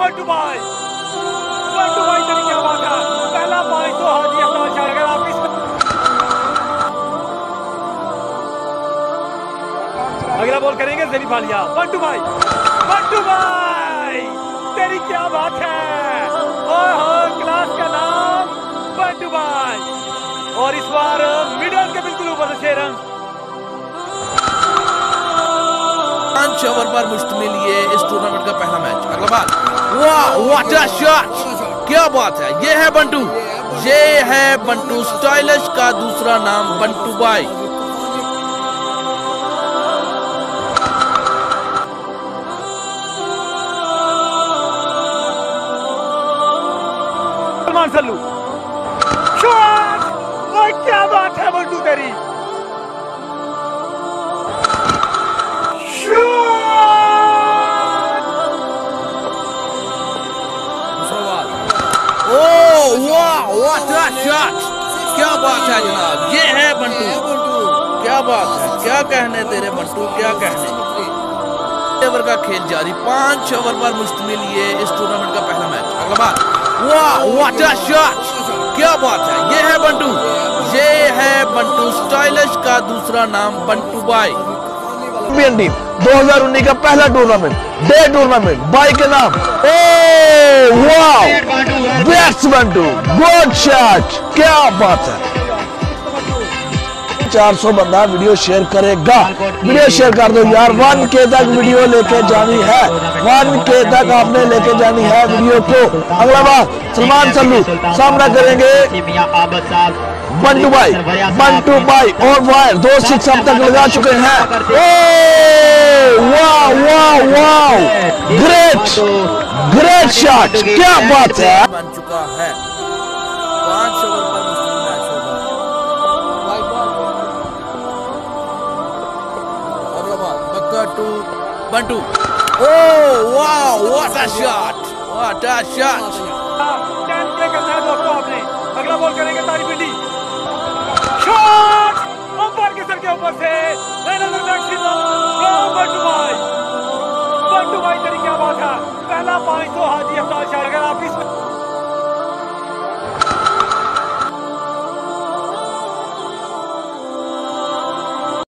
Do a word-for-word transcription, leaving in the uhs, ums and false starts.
बंटू भाई, बंटू भाई तेरी क्या बात है, पहला पाँच सौ हाजी अफ्तार शाह। अगर आप इस अगला बॉल करेंगे ज़ेनिथ वालिया। बंटू भाई, बंटू भाई तेरी क्या बात है, ओह क्लास का नाम बंटू भाई। और इस बार मिडल के बिल्कुल ऊपर से छह रन। पांच ओवर पर मुश्तमिल ये इस टूर्नामेंट का पहला मैच। अगला बाल, वाह व्हाट अ शॉट, क्या बात है, ये है बंटू, ये है बंटू। स्टाइलिश का दूसरा नाम बंटू भाई। सलमान सल्लू, शॉट, और क्या बात है बंटू तेरी, शॉट, क्या बात है जनाब, ये है बंटू, क्या बात है, क्या कहने तेरे बंटू, क्या कहने। ओवर का खेल जारी, पांच ओवर पर मुश्तमिल ये इस टूर्नामेंट का पहला मैच। अगला बाल, वाह व्हाट अ शॉट, क्या बात है, ये है बंटू, ये है बंटू। स्टाइलिश का दूसरा नाम बंटू भाई। टीम दो हज़ार उन्नीस का पहला टूर्नामेंट, डे टूर्नामेंट बाई के नाम। ओ वाह, बैट्स बंटू, गुड शॉट, क्या बात है। चार सौ बंदा वीडियो शेयर करेगा, वीडियो शेयर कर दो यार। वन के तक वीडियो लेके जानी है, वन के तक आपने लेके जानी है वीडियो को। अगला बार सलमान सल्लू सामना करेंगे बंटू भाई, बंटू भाई और वायर दो सिक्स अब तक लगा चुके हैं। ओ वाह वाह वाह, ग्रेट ग्रेट शॉट, क्या बात है। बन चुका है, पांच ओवर पर मुश्तमिल मैच होगा। अगला टू बंटू, ओ वाह what a shot, what a shot. दोस्तों आपने अगला बॉल करेंगे तारी पिंडी, शॉट ऊपर के सर के ऊपर से बंटू भाई, बंटू भाई तेरी क्या बात है, पहला पाँच सौ हाजी